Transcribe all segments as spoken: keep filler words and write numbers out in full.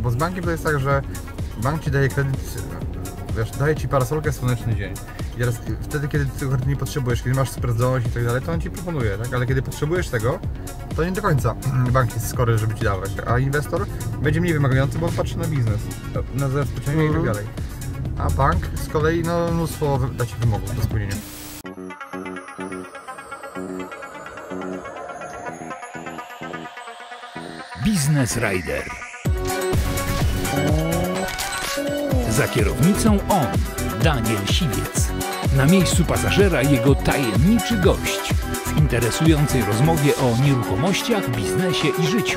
bo z bankiem to jest tak, że bank ci daje kredyt, wiesz, daje ci parasolkę w słoneczny dzień. I teraz wtedy, kiedy ty tego nie potrzebujesz, kiedy masz super zdolność i tak dalej, to on ci proponuje, tak? Ale kiedy potrzebujesz tego, to nie do końca bank jest skory, żeby ci dawać. A inwestor będzie mniej wymagający, bo patrzy na biznes, na zabezpieczenie mm-hmm. i tak dalej. A bank z kolei no, mnóstwo da ci wymogów do spełnienia. Business Rider. Za kierownicą on, Daniel Siwiec. Na miejscu pasażera jego tajemniczy gość w interesującej rozmowie o nieruchomościach, biznesie i życiu.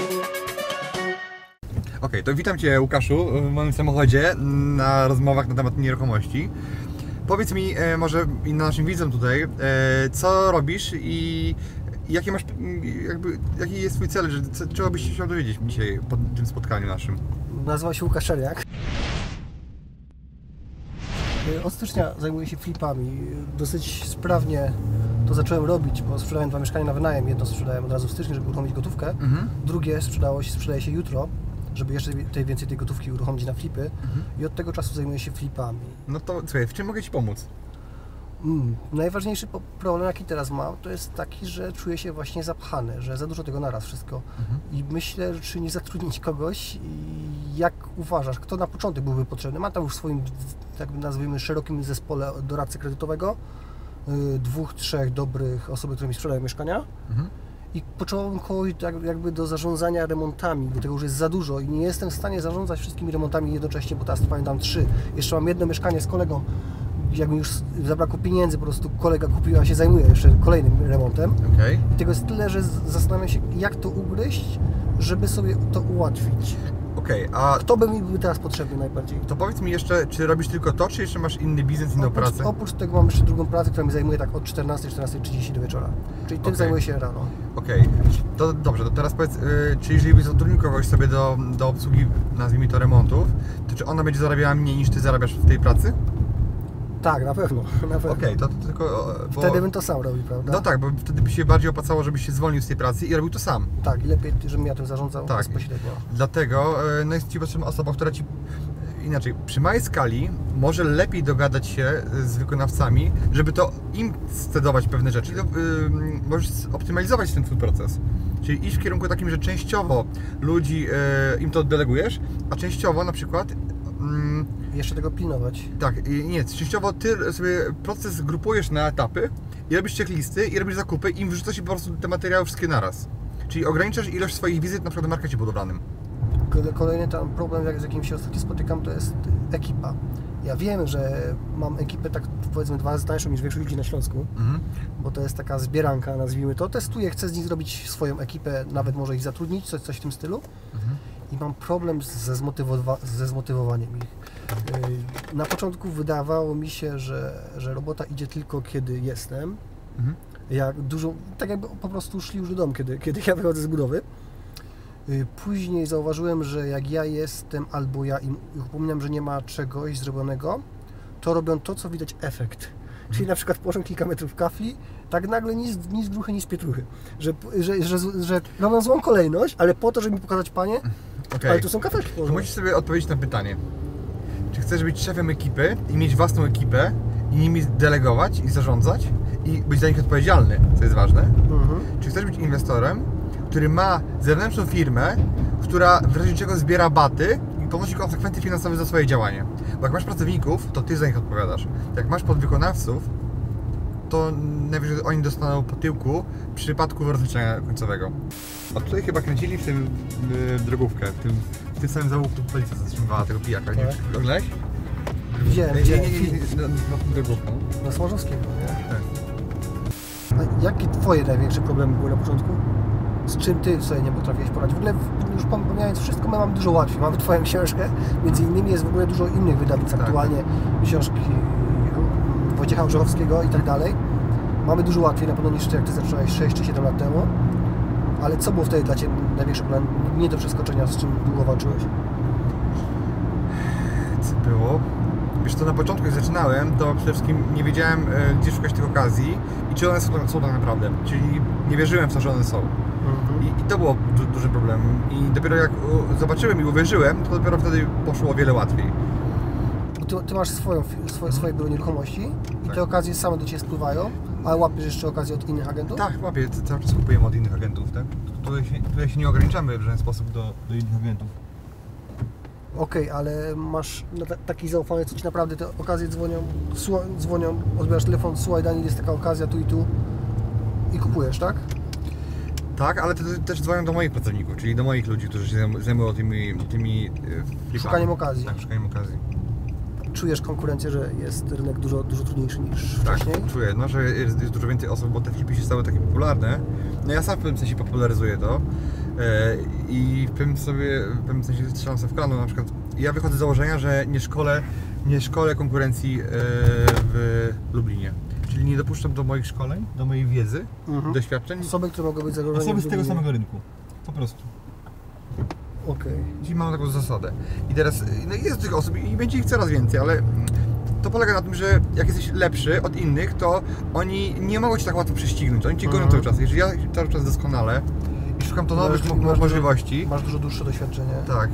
Ok, to witam Cię, Łukaszu, w moim samochodzie na rozmowach na temat nieruchomości. Powiedz mi e, może i naszym widzom tutaj, e, co robisz i jakie masz, jakby, jaki jest Twój cel, że, co, czego byś chciał dowiedzieć dzisiaj po tym spotkaniu naszym? Nazywam się Łukasz Czerniak. Od stycznia zajmuję się flipami. Dosyć sprawnie to zacząłem robić, bo sprzedałem dwa mieszkania na wynajem. Jedno sprzedałem od razu w styczniu, żeby uruchomić gotówkę. Mhm. Drugie sprzedało się, sprzedaje się jutro, żeby jeszcze tej więcej tej gotówki uruchomić na flipy. Mhm. I od tego czasu zajmuję się flipami. No to słuchaj, w czym mogę Ci pomóc? Mm, najważniejszy problem, jaki teraz mam, to jest taki, że czuję się właśnie zapchany, że za dużo tego naraz wszystko. Mhm. I myślę, czy nie zatrudnić kogoś. I jak uważasz, kto na początek byłby potrzebny? Mam tam już w swoim, tak nazwijmy, szerokim zespole doradcy kredytowego yy, dwóch, trzech dobrych osób, które mi sprzedają mieszkania. Mhm. I począłem kogoś tak jakby do zarządzania remontami, bo tego już jest za dużo i nie jestem w stanie zarządzać wszystkimi remontami jednocześnie, bo teraz pamiętam trzy. Jeszcze mam jedno mieszkanie z kolegą. Jak mi już zabrakło pieniędzy, po prostu kolega kupił, a się zajmuje jeszcze kolejnym remontem. Okay. I tego jest tyle, że zastanawiam się, jak to ugryźć, żeby sobie to ułatwić. Okej, okay, a kto by mi był teraz potrzebny najbardziej? To powiedz mi jeszcze, czy robisz tylko to, czy jeszcze masz inny biznes, inną oprócz, pracę? Oprócz tego mam jeszcze drugą pracę, która mi zajmuje tak od czternastej, czternastej trzydzieści do wieczora. Czyli tym okay. zajmuję się rano. Okej, okay. To dobrze, to teraz powiedz, yy, czy jeżeli byś zatrudnił kogoś sobie do, do obsługi, nazwijmy to remontów, to czy ona będzie zarabiała mniej niż Ty zarabiasz w tej pracy? Tak, na pewno. Okej, okay, to, to tylko... Bo... Wtedy bym to sam robił, prawda? No tak, bo wtedy by się bardziej opłacało, żebyś się zwolnił z tej pracy i robił to sam. Tak, i lepiej, żebym ja tym zarządzał tak. bezpośrednio. Dlatego no jest Ci potrzebna osoba, która Ci... Inaczej, przy małej skali może lepiej dogadać się z wykonawcami, żeby to im scedować pewne rzeczy. To, yy, możesz optymalizować ten Twój proces. Czyli iść w kierunku takim, że częściowo ludzi yy, im to delegujesz, a częściowo na przykład jeszcze tego pilnować. Tak, i nie, częściowo Ty sobie proces grupujesz na etapy i robisz checklisty i robisz zakupy i im wrzuca się po prostu te materiały wszystkie naraz. Czyli ograniczasz ilość swoich wizyt na przykład w markecie budowlanym. Kolejny tam problem, z jakim się ostatnio spotykam, to jest ekipa. Ja wiem, że mam ekipę tak powiedzmy dwa razy tańszą niż większość ludzi na Śląsku, mhm. bo to jest taka zbieranka, nazwijmy to. Testuję, chcę z nich zrobić swoją ekipę, nawet może ich zatrudnić, coś, coś w tym stylu. Mhm. I mam problem ze, zmotywowa ze zmotywowaniem ich. Na początku wydawało mi się, że, że robota idzie tylko kiedy jestem. Mhm. Jak dużo, tak jakby po prostu szli już do domu, kiedy, kiedy ja wychodzę z budowy. Później zauważyłem, że jak ja jestem albo ja im upominam, że nie ma czegoś zrobionego, to robią to, co widać efekt. Mhm. Czyli na przykład położę kilka metrów kafli, tak nagle nic, nic gruchy, nic pietruchy. Że, że, że, że, że robią złą kolejność, ale po to, żeby mi pokazać, panie, okay. ale tu są kafelki położone. Musisz sobie odpowiedzieć na pytanie. Czy chcesz być szefem ekipy i mieć własną ekipę i nimi delegować i zarządzać i być za nich odpowiedzialny, co jest ważne? Mhm. Czy chcesz być inwestorem, który ma zewnętrzną firmę, która w razie czego zbiera baty i ponosi konsekwencje finansowe za swoje działanie? Bo jak masz pracowników, to Ty za nich odpowiadasz. Jak masz podwykonawców, to najwyżej oni dostaną po tyłku w przypadku rozliczenia końcowego. A tutaj chyba kręcili w tym yy, drogówkę, w tym, w tym samym załuku policja zatrzymywała tego pijaka, tak. Nie wiem, czy oglądałeś? Gdzie? Nie, nie, nie, nie, nie, no, no, drogówką. Na Smarzowskiego, nie? Tak. A jakie Twoje największe problemy były na początku? Z czym Ty sobie nie potrafiłeś poradzić? W ogóle już pomijając wszystko, my mamy dużo łatwiej. Mamy Twoją książkę, między innymi jest w ogóle dużo innych wydawnictw tak. aktualnie, książki Wojciecha Orzechowskiego i tak dalej. Mamy dużo łatwiej na pewno niż Ty, jak Ty zacząłeś sześć czy siedem lat temu. Ale co było wtedy dla Ciebie największy problem? Nie do przeskoczenia, z czym długo walczyłeś? Co było? Wiesz co, na początku jak zaczynałem, to przede wszystkim nie wiedziałem, gdzie szukać tych okazji i czy one są, są tak naprawdę. Czyli nie wierzyłem w to, że one są. I, I to było du dużym problemem. I dopiero jak u, zobaczyłem i uwierzyłem, to dopiero wtedy poszło o wiele łatwiej. Bo ty, ty masz swoją, swoje, swoje biuro nieruchomości i Tak. te okazje same do Ciebie spływają, ale łapiesz jeszcze okazje od innych agentów? Tak, łapię, cały czas kupujemy od innych agentów, tak? Tutaj się, tutaj się nie ograniczamy w żaden sposób do, do innych agentów. Okej, okay, ale masz no, ta, taki zaufanie, co Ci naprawdę te okazje dzwonią, słucha, dzwonią, odbierasz telefon, słuchaj Daniel, jest taka okazja tu i tu i kupujesz, tak? Tak, ale te, też dzwonią do moich pracowników, czyli do moich ludzi, którzy się zajmują tymi, tymi flipami. Szukaniem okazji. Tak, szukaniem okazji. Czujesz konkurencję, że jest rynek dużo, dużo trudniejszy niż Tak, wcześniej? czuję, no, że jest, jest dużo więcej osób, bo te flipy się stały takie popularne. No ja sam w pewnym sensie popularyzuję to e, i w pewnym, sobie, w pewnym sensie strzelam sobie w kolano. Na przykład ja wychodzę z założenia, że nie szkolę, nie szkolę konkurencji e, w Lublinie. Czyli nie dopuszczam do moich szkoleń, do mojej wiedzy, Mhm. doświadczeń Osoby, które mogą być zagrożone. osoby z w tego Lublinie. samego rynku. Po prostu. Okej. Czyli mam taką zasadę. I teraz no jest tych osób i będzie ich coraz więcej, ale to polega na tym, że jak jesteś lepszy od innych, to oni nie mogą Cię tak łatwo prześcignąć. Oni Cię gonią Mhm. cały czas. Jeżeli ja cały czas doskonale i szukam to nowych mo Masz możliwości, Dużo, masz dużo dłuższe doświadczenie. tak,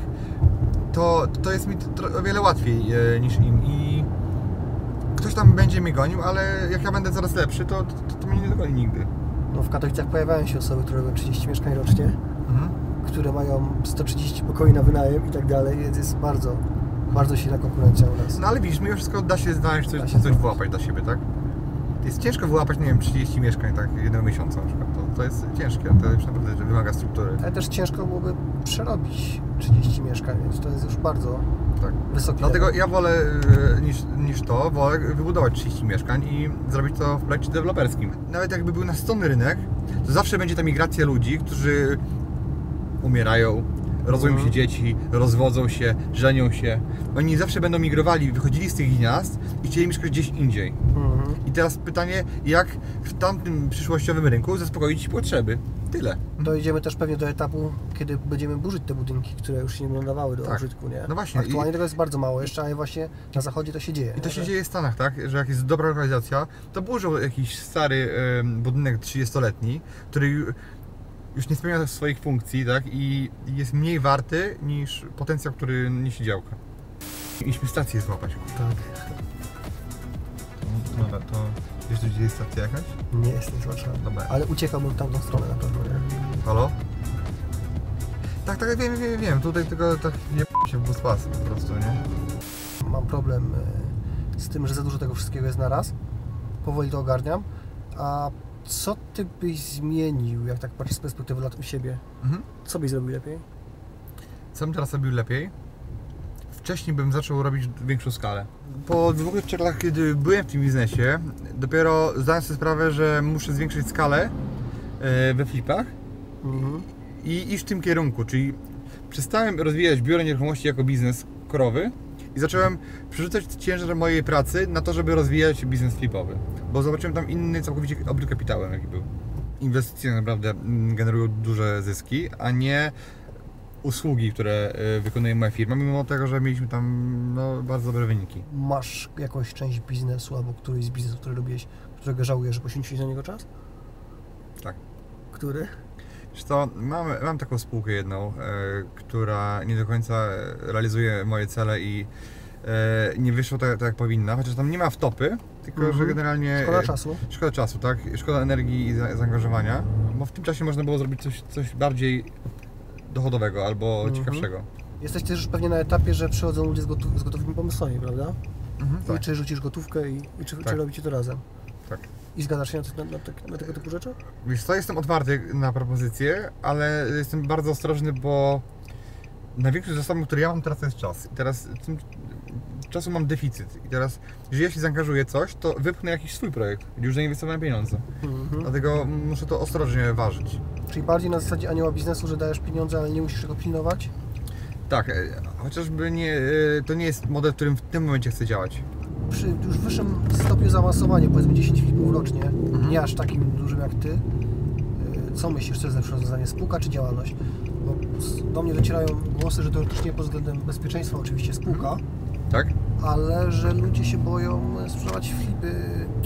to, to jest mi o wiele łatwiej e, niż im. I ktoś tam będzie mnie gonił, ale jak ja będę coraz lepszy, to, to, to mnie nie dogoni nigdy. No, w Katowicach pojawiają się osoby, które mają trzydzieści mieszkań rocznie, Mhm. które mają sto trzydzieści pokoi na wynajem i tak dalej, więc jest bardzo, bardzo silna konkurencja u nas. No ale widzisz, mimo wszystko da się znaleźć coś, Da się coś znaleźć. wyłapać dla siebie, tak? Jest ciężko wyłapać, nie wiem, trzydzieści mieszkań, tak, jednego miesiąca na przykład. To, to jest ciężkie, to już naprawdę wymaga struktury. Ale też ciężko byłoby przerobić trzydzieści mieszkań, więc to jest już bardzo Tak. wysoki Dlatego level. ja wolę e, niż, niż to, wolę wybudować trzydzieści mieszkań i zrobić to w projekcie deweloperskim. Nawet jakby był nasycony rynek, to zawsze będzie ta migracja ludzi, którzy umierają, rodzą Mhm. się dzieci, rozwodzą się, żenią się. Oni zawsze będą migrowali, wychodzili z tych gniazd i chcieli mieszkać gdzieś indziej. Mhm. I teraz pytanie, jak w tamtym przyszłościowym rynku zaspokoić potrzeby? Tyle. Dojdziemy też pewnie do etapu, kiedy będziemy burzyć te budynki, które już się nie nadawały do Tak. użytku, nie? No właśnie. Aktualnie I- tego jest bardzo mało jeszcze, ale właśnie na zachodzie to się dzieje. I to nie? się Że- dzieje w Stanach, tak? Że jak jest dobra lokalizacja, to burzą jakiś stary em, budynek trzydziestoletni, który ju- już nie spełnia swoich funkcji, tak? I jest mniej warty niż potencjał, który niesie działka. Mieliśmy stację złapać. Tak. To, dobra, to wiesz, gdzie jest stacja jakaś? Nie jestem z Warszawy. Dobra. Ale uciekałbym w tamtą stronę na pewno, nie? Halo? Tak, tak, wiem, wiem, wiem. Tutaj tylko tak nie p- się w bus pas po prostu, nie? Mam problem y, z tym, że za dużo tego wszystkiego jest na raz. Powoli to ogarniam. A co Ty byś zmienił, jak tak patrzysz z perspektywy lat u siebie? Mhm. Co byś zrobił lepiej? Co bym teraz robił lepiej? Wcześniej bym zaczął robić większą skalę. Po dwóch czy trzech latach, kiedy byłem w tym biznesie, dopiero zdałem sobie sprawę, że muszę zwiększyć skalę e, we flipach Mhm. i iść w tym kierunku, czyli przestałem rozwijać biuro nieruchomości jako biznes korowy i zacząłem przerzucać ciężar mojej pracy na to, żeby rozwijać biznes flipowy, bo zobaczyłem tam inny całkowicie obrót kapitałem, jaki był. Inwestycje naprawdę mm, generują duże zyski, a nie usługi, które y, wykonuje moja firma, mimo tego, że mieliśmy tam no, bardzo dobre wyniki. Masz jakąś część biznesu albo któryś z biznesów, który robiłeś, którego żałujesz, że poświęciłeś na niego czas? Tak. Który? Wiesz co, mam, mam taką spółkę jedną, e, która nie do końca realizuje moje cele i e, nie wyszło tak, tak jak powinna, chociaż tam nie ma wtopy, tylko Mhm. że generalnie... Szkoda e, czasu. Szkoda czasu, tak? Szkoda energii i za, zaangażowania, bo w tym czasie można było zrobić coś, coś bardziej dochodowego albo Mhm. ciekawszego. Jesteś też już pewnie na etapie, że przychodzą ludzie z, gotu- z gotowymi pomysłami, prawda? Mhm, I tak, czy rzucisz gotówkę i, i czy, Tak. czy robicie to razem? tak. I zgadzasz się na, te- na, na, te- na tego typu rzeczy? Wiesz co, jestem otwarty na propozycje, ale jestem bardzo ostrożny, bo największym zasobem, który ja mam teraz, to jest czas. I teraz tym czasu mam deficyt. I teraz, jeżeli ja się zaangażuję w coś, to wypchnę jakiś swój projekt, gdzie już zainwestowałem pieniądze. Mhm. Dlatego muszę to ostrożnie ważyć. Czyli bardziej na zasadzie anioła biznesu, że dajesz pieniądze, ale nie musisz tego pilnować? Tak, e, chociażby nie, e, to nie jest model, w którym w tym momencie chcę działać. Przy już wyższym stopniu zaawansowania, powiedzmy dziesięć flipów rocznie, Mhm. nie aż takim dużym jak Ty, y, co myślisz, co jest lepsze rozwiązanie, spółka czy działalność? Bo z- do mnie docierają głosy, że teoretycznie pod względem bezpieczeństwa oczywiście spółka, Tak? ale że ludzie się boją sprzedawać flipy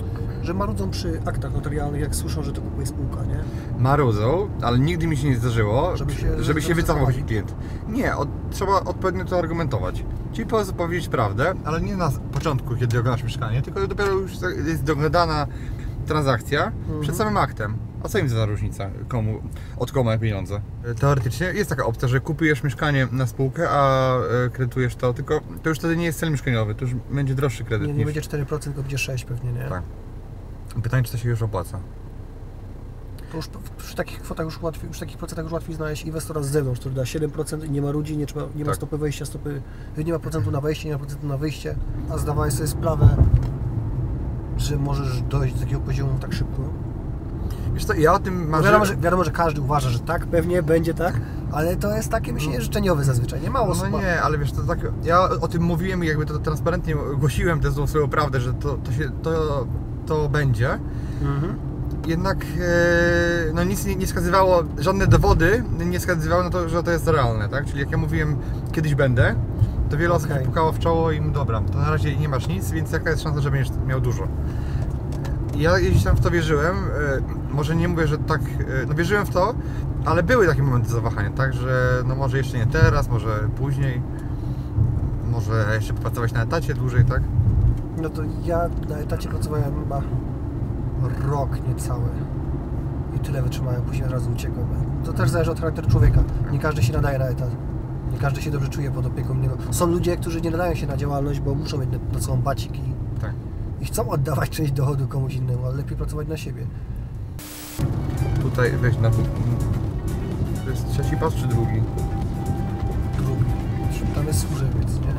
że marudzą przy aktach notarialnych, jak słyszą, że to kupuje spółka, nie? Marudzą, ale nigdy mi się nie zdarzyło, Żeby żeby się- się, żeby się żeby wycofał zachować. klient. Nie, od, trzeba odpowiednio to argumentować. Czyli po prostu powiedzieć prawdę, ale nie na początku, kiedy oglądasz mieszkanie, tylko dopiero już jest dogadana transakcja Mhm. przed samym aktem. A co im za różnica? Komu, od kogo mają pieniądze? Teoretycznie jest taka opcja, że kupujesz mieszkanie na spółkę, a e, kredytujesz to, tylko to już wtedy nie jest cel mieszkaniowy, to już będzie droższy kredyt Nie, nie niż... będzie cztery procent, tylko będzie sześć procent pewnie, nie? Tak. Pytanie, czy to się już opłaca? To już przy takich kwotach już łatwiej, przy takich procentach już łatwiej znaleźć inwestora z zewnątrz, który da siedem procent i nie ma ludzi, nie, trzeba, nie ma Tak. stopy wejścia, stopy, nie ma procentu na wejście, nie ma procentu na wyjście, a zdawałeś sobie sprawę, że możesz dojść do takiego poziomu tak szybko. Wiesz co, ja o tym No marzę... wiadomo, że, wiadomo, że każdy uważa, że tak, pewnie będzie tak, ale to jest takie myślenie życzeniowe zazwyczaj, nie mało No osób. ma- nie, ale wiesz, to tak, ja o tym mówiłem i jakby to transparentnie głosiłem tę złą swoją prawdę, że to, to się, to, to będzie. Mhm. Jednak e, no nic nie, nie wskazywało, żadne dowody nie wskazywały na to, że to jest realne, tak? Czyli jak ja mówiłem, kiedyś będę, to wiele osób Okej. się pukało w czoło i mówię, dobra, to na razie nie masz nic, więc jaka jest szansa, że będziesz miał dużo? I ja gdzieś tam w to wierzyłem, e, może nie mówię, że tak, e, no wierzyłem w to, ale były takie momenty zawahania, tak? Że no może jeszcze nie teraz, może później, może jeszcze popracować na etacie dłużej, tak? No to ja na etacie pracowałem chyba rok niecały i tyle wytrzymałem, później od razu uciekłem. To też zależy od charakteru człowieka. Nie każdy się nadaje na etat. Nie każdy się dobrze czuje pod opieką innego. Są ludzie, którzy nie nadają się na działalność, bo muszą mieć na sobą bacik i, Tak. i chcą oddawać część dochodu komuś innemu, ale lepiej pracować na siebie. Tutaj weź na... To jest trzeci pas czy drugi? Drugi. Tam jest służewiec, nie?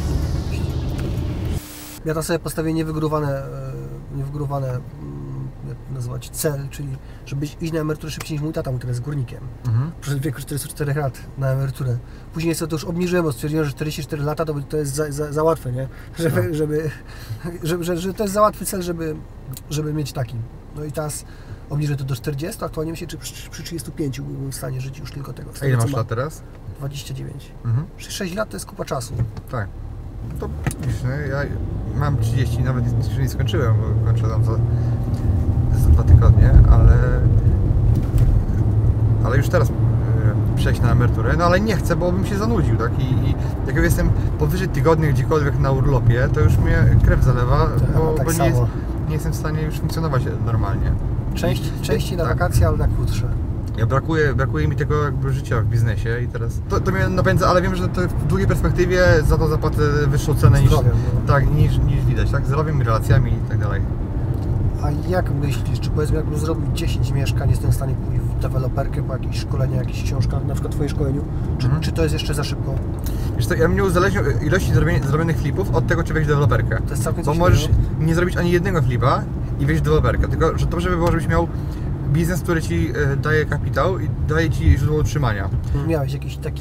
Ja tam sobie postawię niewygórowane, e, niewygórowane, mm, jak to nazywać, cel, czyli żeby iść na emeryturę szybciej niż mój tata, mój teraz jest górnikiem. Mhm. Przez wieku czterdziestu czterech lat na emeryturę. Później sobie to już obniżyłem, bo stwierdziłem, że czterdzieści cztery lata to, to jest za, za, za łatwe, nie? Żeby, No. żeby, żeby, że, że to jest za łatwy cel, żeby, żeby mieć taki. No i teraz obniżę to do czterdziestu, aktualnie myślę, czy przy, przy trzydziestu pięciu byłbym w stanie żyć już tylko tego. z A tego, ile co masz mam. lat teraz? dwadzieścia dziewięć. Mhm. sześć lat to jest kupa czasu. Tak. To widzisz, no, ja mam trzydzieści, nawet jeszcze nie skończyłem, bo kończę tam za, za dwa tygodnie, ale ale już teraz e, przejść na emeryturę, no ale nie chcę, bo bym się zanudził, tak? I, i jak jestem powyżej tygodnia gdziekolwiek na urlopie, to już mnie krew zalewa, Tak, bo, tak bo nie, samo. jest, nie jestem w stanie już funkcjonować normalnie. Część, częściej na Tak. wakacje, ale na krótsze. Ja brakuje, brakuje mi tego jakby życia w biznesie i teraz to, to mnie napędza, ale wiem, że to w długiej perspektywie za to zapłacę wyższą cenę niż, Zdrowiem, no. tak, niż, niż widać, tak? Zdrowiem, relacjami i tak dalej. A jak myślisz, czy powiedzmy jakbym zrobił dziesięć mieszkań, jestem w stanie pójść w deweloperkę po jakieś szkolenia, jakichś książkach, na przykład Twoje szkoleniu, czy, Mhm. czy to jest jeszcze za szybko? Wiesz co, ja bym nie uzależnił ilości zrobionych, zrobionych flipów od tego, czy wejść w deweloperkę. To jest całkiem Bo coś możesz innego. nie zrobić ani jednego flipa i wejść w deweloperkę, tylko że dobrze by było, żebyś miał biznes, który Ci e, daje kapitał i daje Ci źródło utrzymania. Miałeś jakiś taki,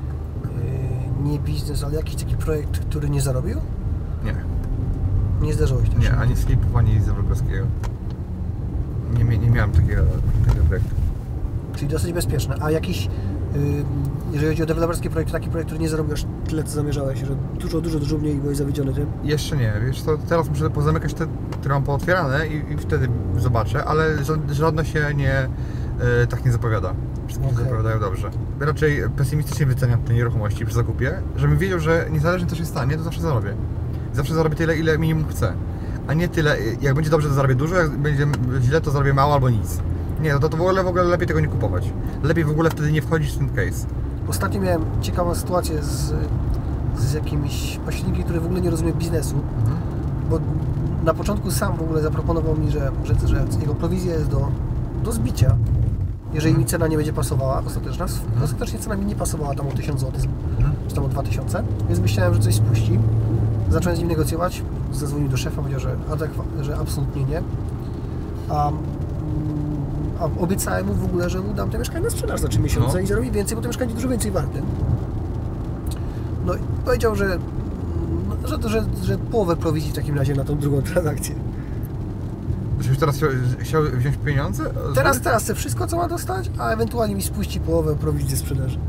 yy, nie biznes, ale jakiś taki projekt, który nie zarobił? Nie, Nie zdarzyło się tak nie, szybko. ani z flipów, ani z deweloperskiego. Nie, mia- nie miałem takiego, takiego projektu. Czyli dosyć bezpieczne. A jakiś, yy, jeżeli chodzi o deweloperski projekt, taki projekt, który nie zarobił aż tyle, co zamierzałeś, że dużo, dużo, dużo mniej byłeś zawiedziony tym? Jeszcze nie, wiesz to teraz muszę pozamykać te, które mam pootwierane i, i wtedy zobaczę, ale ża- żadne się nie, e, tak nie zapowiada. Wszystkie się Okej. zapowiadają dobrze. Raczej pesymistycznie wyceniam te nieruchomości przy zakupie, żebym wiedział, że niezależnie co się stanie, to zawsze zarobię. Zawsze zarobię tyle, ile minimum chcę. A nie tyle, jak będzie dobrze, to zarobię dużo, jak będzie źle, to zarobię mało albo nic. Nie, no to, to w ogóle, w ogóle lepiej tego nie kupować. Lepiej w ogóle wtedy nie wchodzić w ten case. Ostatnio miałem ciekawą sytuację z, z jakimś pośrednikiem, który w ogóle nie rozumie biznesu, Mhm. bo na początku sam w ogóle zaproponował mi, że, że, że jego prowizja jest do, do zbicia, jeżeli mi cena nie będzie pasowała ostateczna. Ostatecznie cena mi nie pasowała tam o tysiąc złotych, czy tam o dwa tysiące, więc myślałem, że coś spuści. Zacząłem z nim negocjować, zadzwonił do szefa, powiedział, że, adekwa- że absolutnie nie. A, a obiecałem mu w ogóle, że mu dam te mieszkanie na sprzedaż za trzy miesiące No. i zarobi więcej, bo to mieszkanie dużo więcej warte. No i powiedział, że, no, że, że, że połowę prowizji w takim razie na tą drugą transakcję. Żebyś teraz chciał, chciał wziąć pieniądze? Teraz, teraz chce wszystko, co ma dostać, a ewentualnie mi spuści połowę prowizji ze sprzedaży.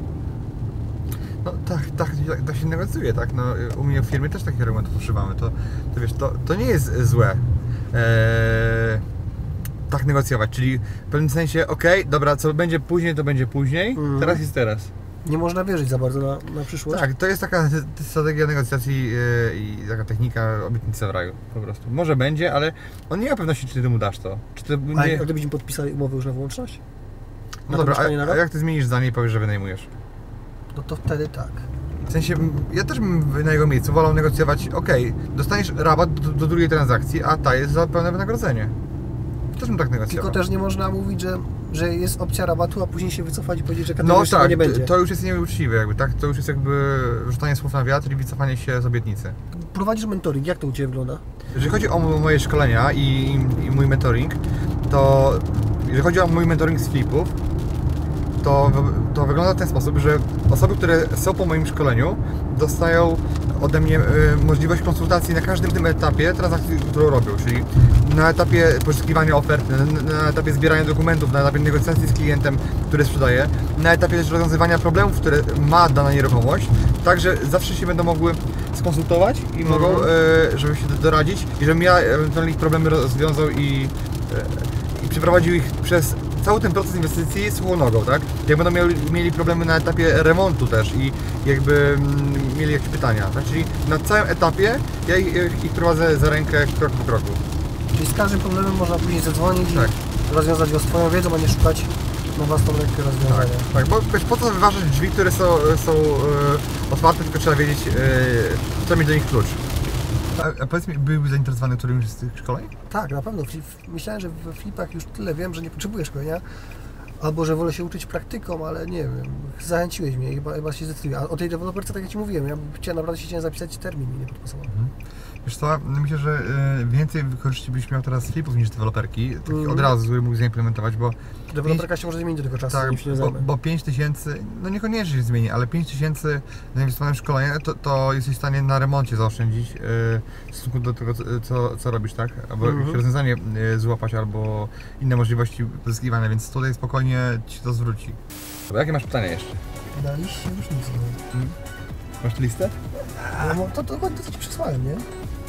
No tak, tak, tak, tak się negocjuje, tak? No, u mnie w firmie też takich argumentów używamy. To, to wiesz, to, to nie jest złe. e, tak negocjować, czyli w pewnym sensie, ok, dobra, co będzie później, to będzie później, Mhm. teraz jest teraz. Nie można wierzyć za bardzo na, na przyszłość. Tak, to jest taka strategia negocjacji e, i taka technika obietnicy w raju po prostu. Może będzie, ale on nie ma pewności, czy ty mu dasz to. Czy to A nie... jak gdybyśmy podpisali umowę już na wyłączność? No Na to dobra, mieszkanie na a, a rok? jak ty zmienisz zdanie i powiesz, że wynajmujesz? No to wtedy tak. W sensie, m, ja też bym na jego miejscu wolał negocjować, ok, dostaniesz rabat do, do drugiej transakcji, a ta jest za pełne wynagrodzenie. Też bym tak negocjował. Tylko też nie można mówić, że, że jest opcja rabatu, a później się wycofać i powiedzieć, że No kategorii tak, nie będzie. to już jest nieuczciwe jakby, tak? To już jest jakby rzucanie słów na wiatr i wycofanie się z obietnicy. Prowadzisz mentoring, jak to u Ciebie wygląda? Jeżeli chodzi o moje szkolenia i, i mój mentoring, to jeżeli chodzi o mój mentoring z flipów, to, to wygląda w ten sposób, że osoby, które są po moim szkoleniu, dostają ode mnie y, możliwość konsultacji na każdym tym etapie transakcji, którą robią, czyli na etapie poszukiwania ofert, na, na etapie zbierania dokumentów, na etapie negocjacji z klientem, który sprzedaje, na etapie też rozwiązywania problemów, które ma dana nieruchomość, także zawsze się będą mogły skonsultować i mogą, y, żeby się doradzić i żebym ja ewentualnie ich problemy rozwiązał i, y, i przeprowadził ich przez cały ten proces inwestycji suchą nogą, tak? Jak będą mieli, mieli problemy na etapie remontu też i jakby mm, mieli jakieś pytania, tak? Czyli na całym etapie ja ich, ich prowadzę za rękę krok po kroku. Czyli z każdym problemem można później zadzwonić Tak. i rozwiązać go swoją wiedzą, a nie szukać na własną rękę rozwiązania. Tak, bo wiesz, po co wyważać drzwi, które są, są e, otwarte, tylko trzeba wiedzieć, e, co mieć do nich klucz. A, a powiedz mi, byłbyś zainteresowany którymś z tych szkoleń? Tak, na pewno. Flip, myślałem, że we flipach już tyle wiem, że nie potrzebuję szkolenia. Albo że wolę się uczyć praktyką, ale nie wiem, zachęciłeś mnie i chyba, chyba się zdecyduję. A o tej deweloperce, tak jak Ci mówiłem, ja chciałem naprawdę się chciałem zapisać, termin mi nie podpasował. Mhm. Wiesz co, myślę, że e, więcej korzyści byś miał teraz z flipów niż deweloperki, takich Mhm. od razu, który mógł zaimplementować, bo Deweloperka się może zmienić do tego czasu, tak, zanim się nie bo, zajmę. bo pięć tysięcy, no niekoniecznie się zmieni, ale pięć tysięcy zainwestowanym w szkolenie, to, to jesteś w stanie na remoncie zaoszczędzić yy, w stosunku do tego, co, co, co robisz, tak? Albo Mhm. jakieś rozwiązanie yy, złapać, albo inne możliwości pozyskiwania, więc tutaj spokojnie Ci to zwróci. Dobra, jakie masz pytania jeszcze? Na liście już nic nie Masz tę listę? ma. No, to, to dokładnie to, co Ci przesłałem, nie?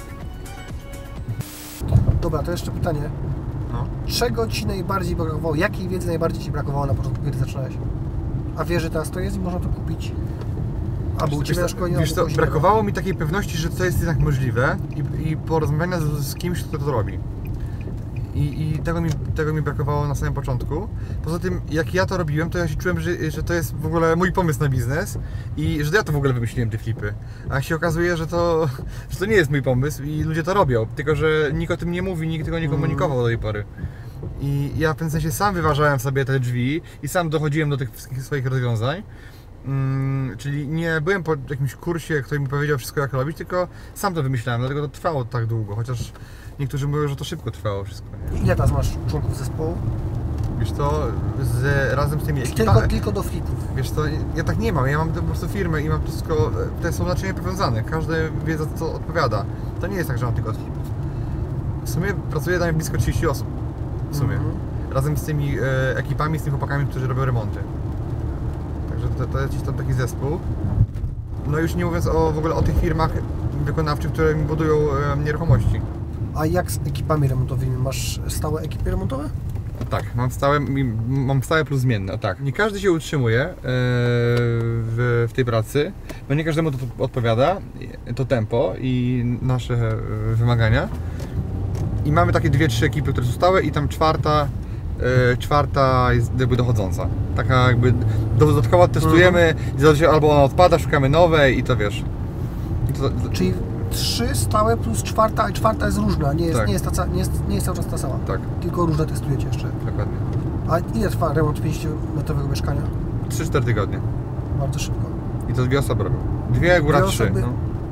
Dobra, to jeszcze pytanie. No. Czego Ci najbardziej brakowało? Jakiej wiedzy najbardziej Ci brakowało na początku, kiedy zaczynałeś? A wiesz, że teraz to jest i można to kupić? Albo u Ciebie na szkoleniu, Wiesz albo co, kogoś brakowało mi takiej pewności, że to jest jednak możliwe i, i porozmawiania z, z kimś, kto to robi. I, i tego, mi, tego mi brakowało na samym początku. Poza tym, jak ja to robiłem, to ja się czułem, że, że to jest w ogóle mój pomysł na biznes i że ja to w ogóle wymyśliłem, te flipy. A jak się okazuje, że to, że to nie jest mój pomysł i ludzie to robią, tylko że nikt o tym nie mówi, nikt tego nie komunikował do tej pory. I ja w tym sensie sam wyważałem sobie te drzwi i sam dochodziłem do tych wszystkich swoich rozwiązań. Mm, czyli nie byłem po jakimś kursie, który mi powiedział wszystko, jak robić, tylko sam to wymyślałem, dlatego to trwało tak długo, chociaż niektórzy mówią, że to szybko trwało wszystko. Nie? Ile teraz masz członków zespołu? Wiesz to z, razem z tymi Tylko, ekipami, tylko do flipów. wiesz to ja tak nie mam, ja mam po prostu firmę i mam wszystko, te są naczynia powiązane, każdy wie, za co odpowiada. To nie jest tak, że mam tylko od flipów. W sumie pracuję tam blisko trzydzieści osób, w sumie, Mhm. razem z tymi e, ekipami, z tymi chłopakami, którzy robią remonty. Także to, to jest gdzieś tam taki zespół. No już nie mówiąc o, w ogóle o tych firmach wykonawczych, które mi budują e, nieruchomości. A jak z ekipami remontowymi? Masz stałe ekipy remontowe? Tak, mam stałe, mam stałe plus zmienne, tak. Nie każdy się utrzymuje e, w, w tej pracy, bo nie każdemu to odpowiada, to tempo i nasze e, wymagania. I mamy takie dwie, trzy ekipy, które są stałe i tam czwarta, e, czwarta jest jakby dochodząca. Taka jakby dodatkowo testujemy, mhm. albo ona odpada, szukamy nowej i to wiesz. I to, Czyli trzy stałe plus czwarta, a czwarta jest różna, nie jest, Tak. nie jest, ta, nie jest, nie jest cały czas ta sama. tak, Tylko różne testujecie jeszcze. dokładnie. A ile trwa remont pięćdziesięciometrowego mieszkania? trzy cztery tygodnie. Bardzo szybko. I to dwie osoby robią. Dwie, góra Dwie trzy. osoby? No.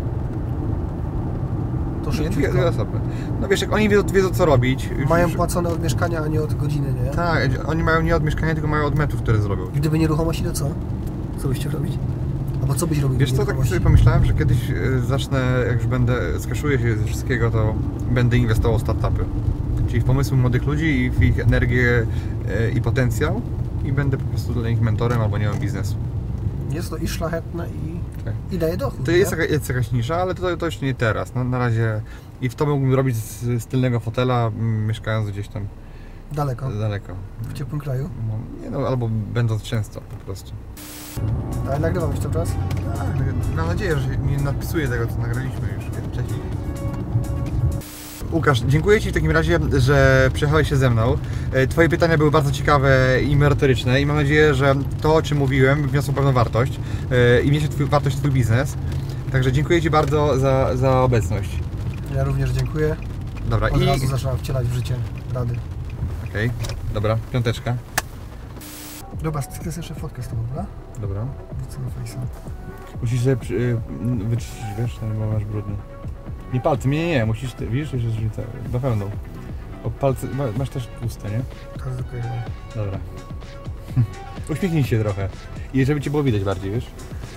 To Nie, dwie, dwie szybciutko. osoby. No wiesz, jak oni wiedzą, wiedzą co robić. już- Mają już- płacone od mieszkania, a nie od godziny, nie? Tak, oni mają nie od mieszkania, tylko mają od metrów, które zrobią. Gdyby nieruchomości, to co? Co byście robić? Albo co byś robił? Wiesz w co, tak nieruchomości? sobie pomyślałem, że kiedyś e, zacznę, jak już będę, skaszuję się ze wszystkiego, to będę inwestował w startupy. Czyli w pomysły młodych ludzi i w ich energię e, i potencjał i będę po prostu dla nich mentorem albo nie mam biznesu. Jest to i szlachetne, i Okay. I daje dochód. To jest, jaka, jest jakaś nisza, ale to, to jeszcze nie teraz. No, na razie i w to mógłbym robić z, z tylnego fotela, m, mieszkając gdzieś tam Daleko? daleko. W ciepłym kraju? No, nie no, albo będąc często po prostu. Ale nagrywam już cały czas? Tak, mam nadzieję, że nie nadpisuję tego, co nagraliśmy już wcześniej. Łukasz, dziękuję Ci w takim razie, że przyjechałeś się ze mną. Twoje pytania były bardzo ciekawe i merytoryczne i mam nadzieję, że to, o czym mówiłem, wniosło pewną wartość i wniesie twój, wartość w Twój biznes. Także dziękuję Ci bardzo za, za obecność. Ja również dziękuję. Dobra, Od i... razu zaczynam wcielać w życie rady. Okej, okay. Dobra, piąteczka. Dobra, chcę jeszcze fotkę z Tobą, dobra? Dobra. Wrócę na Face'a. Musisz sobie przy, wyczyścić, wiesz, bo masz brudny. Nie palce, nie, nie, nie, musisz, ty, widzisz, jest różnica, na pewno. O palce, masz też tłuste, nie? To jest dokładnie. Dobra. Uśmiechnij się trochę. I żeby Cię było widać bardziej, wiesz?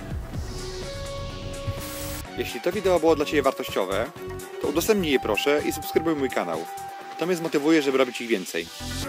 Jeśli to wideo było dla Ciebie wartościowe, to udostępnij je proszę i subskrybuj mój kanał. To mnie zmotywuje, żeby robić ich więcej.